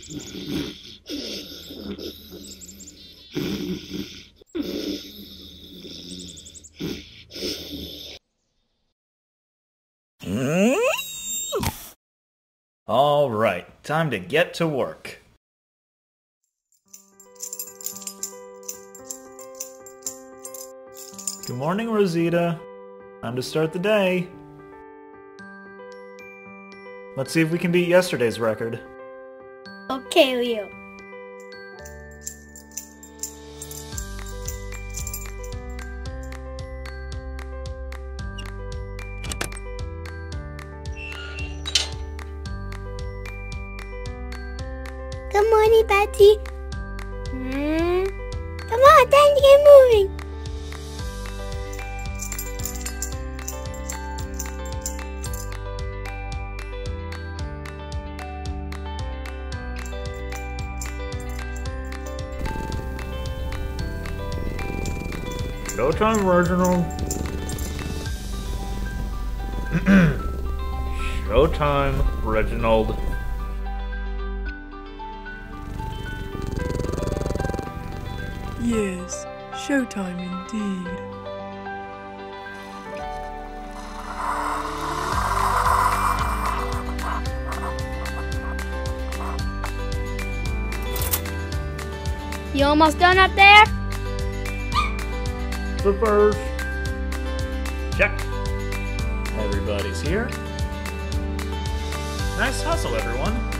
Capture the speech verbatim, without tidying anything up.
All right, time to get to work. Good morning, Rosita. Time to start the day. Let's see if we can beat yesterday's record. Okay, Leo. Good morning, Batsy. Hmm. Come on, time to get moving. Showtime, Reginald. Showtime, Reginald. Yes, showtime indeed. You almost done up there? Slippers. Check. Everybody's here. Nice hustle, everyone.